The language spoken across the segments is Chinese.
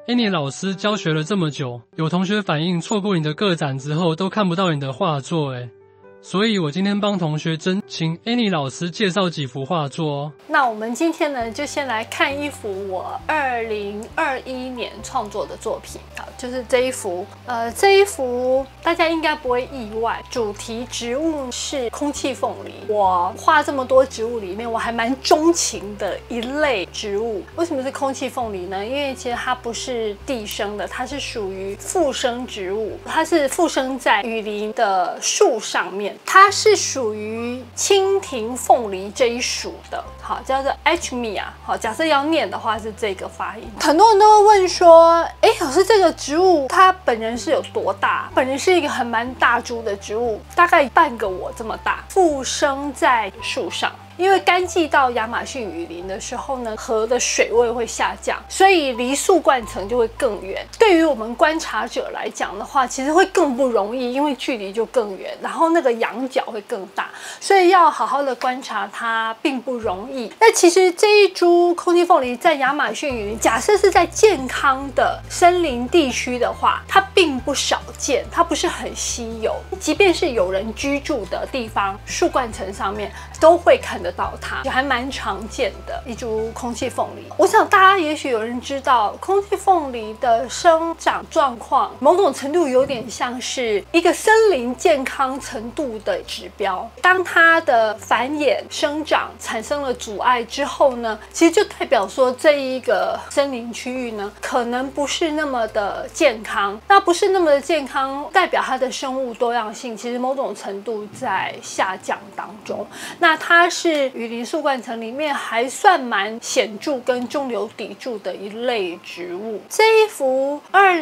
Annie 老师教学了这么久，有同学反映错过你的个展之后都看不到你的画作所以我今天帮同学请 Annie 老师介绍几幅画作哦。 那我们今天呢，就先来看一幅我2021年创作的作品，好，就是这一幅。这一幅大家应该不会意外，主题植物是空气凤梨。我画这么多植物里面，我还蛮钟情的一类植物。为什么是空气凤梨呢？因为其实它不是地生的，它是属于附生植物，它是附生在雨林的树上面。它是属于蜻蜓凤梨这一属的，好，叫做 Hmia。好，假设要念的话是这个发音。很多人都会问说，老师，这个植物它本人是有多大？本人是一个蛮大株的植物，大概半个我这么大，附生在树上。因为干季到亚马逊雨林的时候呢，河的水位会下降，所以离树冠层就会更远。对于我们观察者来讲的话，其实会更不容易，因为距离就更远，然后那个仰角会更大，所以要好好的观察它并不容易。那其实这一株空气凤梨在亚马逊雨林，假设是在健康的森林地区的话，它并不少见，它不是很稀有。即便是有人居住的地方，树冠层上面都会看得到它，也还蛮常见的一株空气凤梨。我想大家也许有人知道，空气凤梨的生长状况某种程度有点像是一个森林健康程度的指标。当它的繁衍生长产生了阻碍之后呢，其实就代表说这一个森林区域呢，可能不是那么的健康。那不是那么的健康，代表它的生物多样性其实某种程度在下降当中。那它是雨林树冠层里面还算蛮显著跟中流砥柱的一类植物。这一幅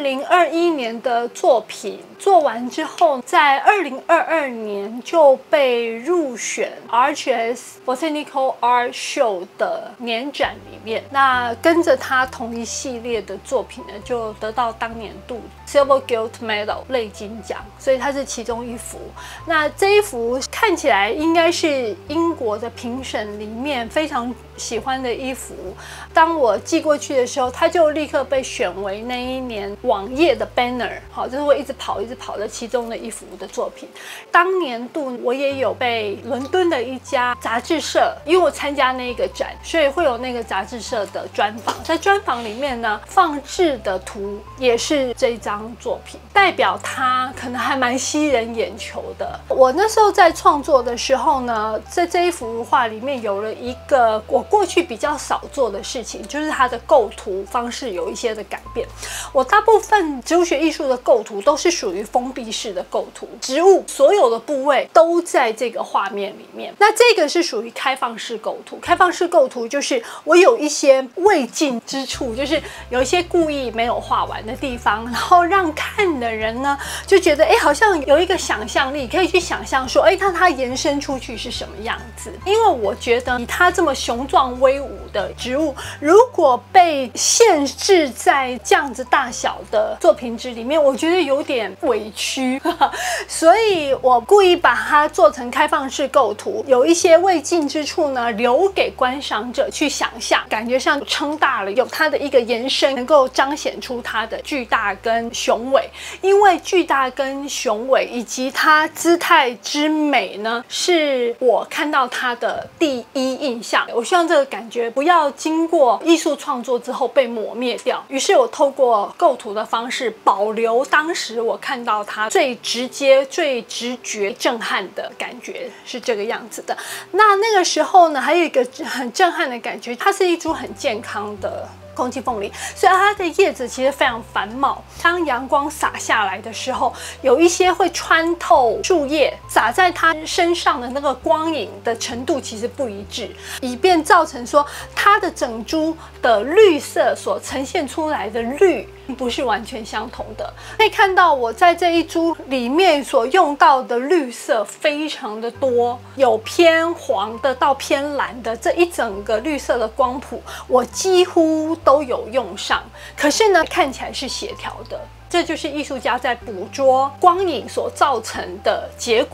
2021年的作品做完之后，在2022年就被入选 Arches Botanical Art Show 的年展里面。那跟着它同一系列的作品呢，就得到当年度 Silver Gilt Medal 类金奖，所以它是其中一幅。那这一幅看起来应该是英国的评审里面非常喜欢的一幅。当我寄过去的时候，它就立刻被选为那一年网页的 banner， 好，就是会一直跑的其中的一幅的作品。当年度我也有被伦敦的一家杂志社，因为我参加那个展，所以会有那个杂志社的专访。在专访里面呢，放置的图也是这张作品，代表它可能还蛮吸人眼球的。我那时候在创作的时候呢，在这一幅画里面有了一个我过去比较少做的事情，就是它的构图方式有一些的改变。我大部分植物学艺术的构图都是属于封闭式的构图，植物所有的部位都在这个画面里面。那这个是属于开放式构图。开放式构图就是我有一些未尽之处，就是有一些故意没有画完的地方，然后让看的人呢就觉得好像有一个想象力，可以去想象说那它延伸出去是什么样子。因为我觉得以它这么雄壮威武的植物，如果被限制在这样子大小的作品集里面，我觉得有点委屈所以我故意把它做成开放式构图，有一些未尽之处呢留给观赏者去想象，感觉上撑大了，有它的一个延伸，能够彰显出它的巨大跟雄伟。因为巨大跟雄伟以及它姿态之美呢，是我看到它的第一印象。我希望这个感觉不要经过艺术创作之后被抹灭掉，于是我透过构图的方式保留当时我看到它最直接最直觉震撼的感觉，是这个样子的。那个时候呢，还有一个很震撼的感觉，它是一株很健康的空气凤梨，所以它的叶子其实非常繁茂。当阳光洒下来的时候，有一些会穿透树叶，洒在它身上的那个光影的程度其实不一致，以便造成说它的整株的绿色所呈现出来的绿不是完全相同的。可以看到我在这一株里面所用到的绿色非常的多，有偏黄的到偏蓝的，这一整个绿色的光谱我几乎都有用上。可是呢，看起来是协调的，这就是艺术家在捕捉光影所造成的结果。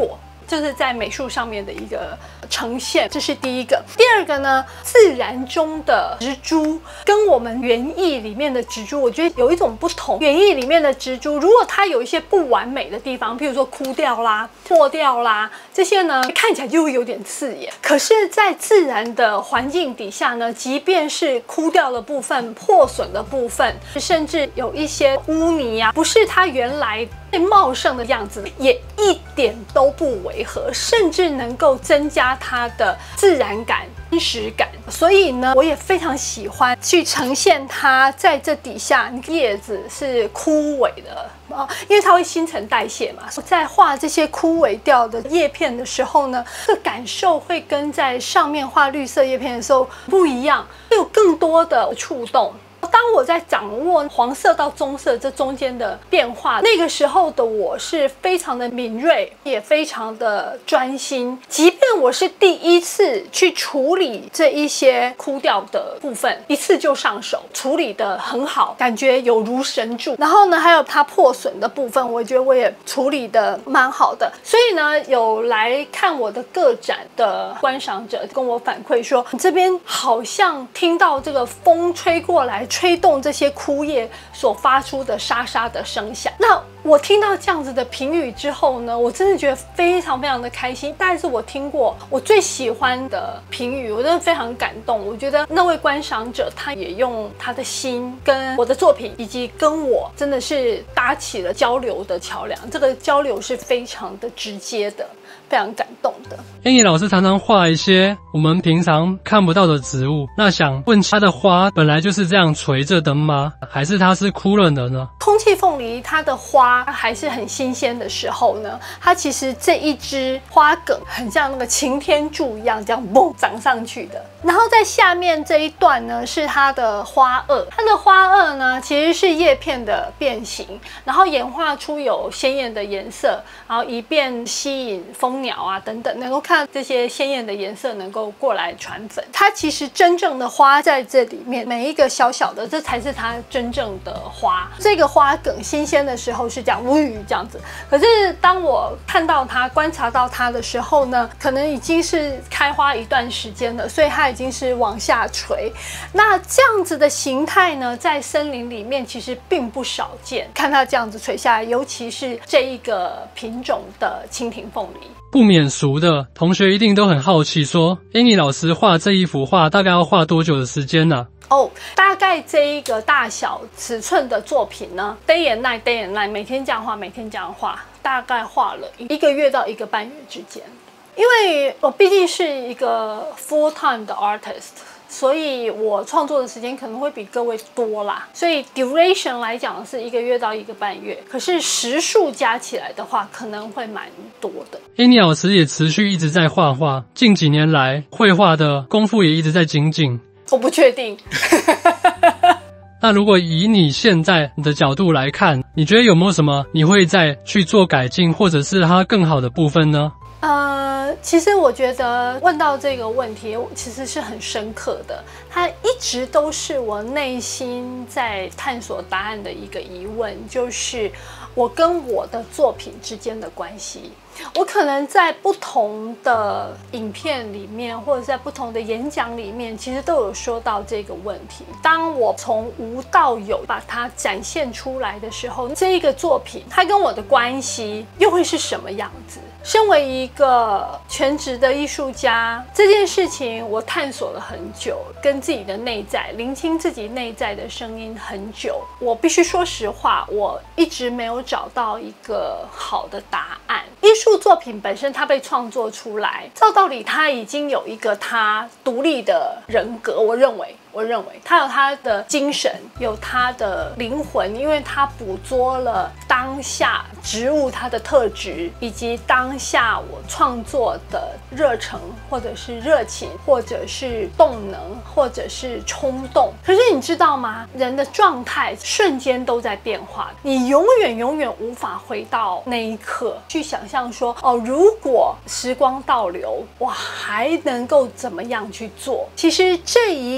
就是在美术上面的一个呈现，这是第一个。第二个呢，自然中的植株跟我们园艺里面的植株，我觉得有一种不同。园艺里面的植株，如果它有一些不完美的地方，譬如说枯掉啦、破掉啦，这些呢看起来就会有点刺眼。可是，在自然的环境底下呢，即便是枯掉的部分、破损的部分，甚至有一些污泥啊，不是它原来最茂盛的样子，也一点都不违和，甚至能够增加它的自然感、真实感。所以呢，我也非常喜欢去呈现它在这底下叶子是枯萎的因为它会新陈代谢嘛。在画这些枯萎掉的叶片的时候呢，这个感受会跟在上面画绿色叶片的时候不一样，会有更多的触动。当我在掌握黄色到棕色这中间的变化，那个时候的我是非常的敏锐，也非常的专心。即便我是第一次去处理这一些枯掉的部分，一次就上手，处理得很好，感觉有如神助。然后呢，还有它破损的部分，我觉得我也处理得蛮好的。所以呢，有来看我的个展的观赏者跟我反馈说，你这边好像听到这个风吹过来，吹动这些枯叶所发出的沙沙的声响。那我听到这样子的评语之后呢，我真的觉得非常非常的开心。大概是我听过我最喜欢的评语，我真的非常感动。我觉得那位观赏者他也用他的心跟我的作品以及跟我真的是搭起了交流的桥梁，这个交流是非常的直接的，非常感动的。 Annie 老师常常画一些我们平常看不到的植物，那想问它的花本来就是这样垂着的吗？还是它是枯了的呢？ 空气凤梨它的花还是很新鲜的时候呢，它其实这一支花梗很像那个擎天柱一样，这样嘣长上去的。然后在下面这一段呢是它的花萼，它的花萼呢其实是叶片的变形，然后演化出有鲜艳的颜色，然后以便吸引蜂鸟啊等等，能够看到这些鲜艳的颜色能够过来传粉。它其实真正的花在这里面，每一个小小的，这才是它真正的花。这个花梗新鲜的时候是这样这样子，可是当我看到它、观察到它的时候呢，可能已经是开花一段时间了，所以它已经是往下垂。那这样子的形态呢，在森林里面其实并不少见，看它这样子垂下来，尤其是这一个品种的蜻蜓凤梨。 不免俗的同学一定都很好奇说，Annie 老师画这一幅画大概要画多久的时间呢？ 大概这一个大小尺寸的作品呢 ，day and night，day and night， 每天这样画，每天这样画，大概画了1个月到1个半月之间。因为我毕竟是一个 full time 的 artist， 所以我创作的时间可能会比各位多啦。所以 duration 来讲是1个月到1个半月，可是时数加起来的话，可能会蛮多的。 Annie 老师也持续一直在画画，近几年来绘画的功夫也一直在精进。 我不确定。 那如果以你现在的角度来看，你觉得有没有什么你会再去做改进，或者是它更好的部分呢？ 其实我觉得问到这个问题，其实是很深刻的，它一直都是我内心在探索答案的一个疑问，就是我跟我的作品之间的关系。我可能在不同的影片里面，或者在不同的演讲里面，其实都有说到这个问题。当我从无到有把它展现出来的时候，这一个作品它跟我的关系又会是什么样子？身为一个全职的艺术家，这件事情我探索了很久，跟自己的内在聆听自己内在的声音很久。我必须说实话，我一直没有找到一个好的答案。艺术作品本身它被创作出来，照道理它已经有一个它独立的人格，我认为它有它的精神，有它的灵魂，因为它捕捉了当下植物它的特质，以及当下我创作的热忱，或者是热情，或者是动能，或者是冲动。可是你知道吗？人的状态瞬间都在变化，你永远无法回到那一刻去想象说，如果时光倒流，我还能够怎么样去做？其实这一个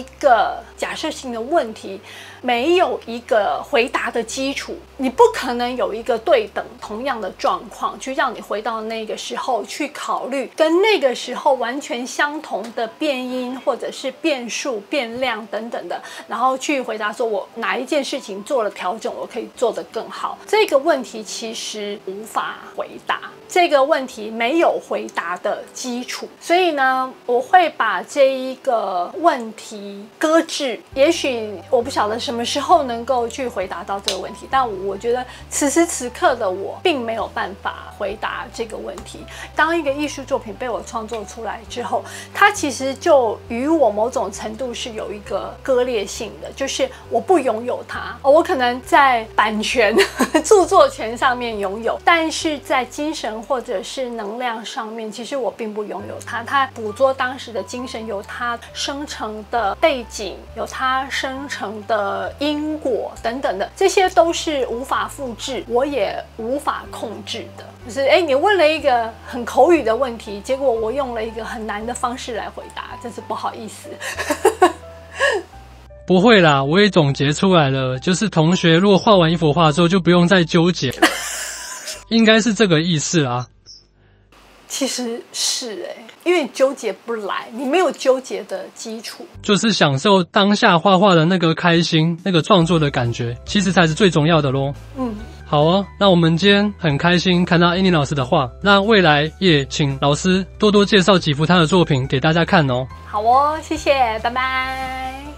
个假设性的问题没有一个回答的基础，你不可能有一个对等同样的状况去让你回到那个时候去考虑跟那个时候完全相同的变因或者是变数变量等等的，然后去回答说我哪一件事情做了调整我可以做得更好。这个问题其实无法回答，这个问题没有回答的基础，所以呢我会把这一个问题搁置，也许我不晓得什么时候能够去回答到这个问题，但我觉得此时此刻的我并没有办法回答这个问题。当一个艺术作品被我创作出来之后，它其实就与我某种程度是有一个割裂性的，就是我不拥有它，我可能在版权著作权上面拥有，但是在精神或者是能量上面其实我并不拥有它。它捕捉当时的精神有它生成的背景，有它生成的因果等等的，这些都是无法复制，我也无法控制的。就是你问了一个很口语的问题，结果我用了一个很难的方式来回答，真是不好意思。 不会啦，我也总结出来了，就是同学如果画完一幅画之后就不用再纠结了，应该是这个意思啦。 其实是因为你纠结不来，你没有纠结的基础， 就是享受当下画画的那个开心，那个创作的感觉，其实才是最重要的咯。好哦，那我们今天很开心看到 Annie 老师的画，那未来也请老师多多介绍几幅她的作品给大家看哦。 好哦，谢谢，拜拜。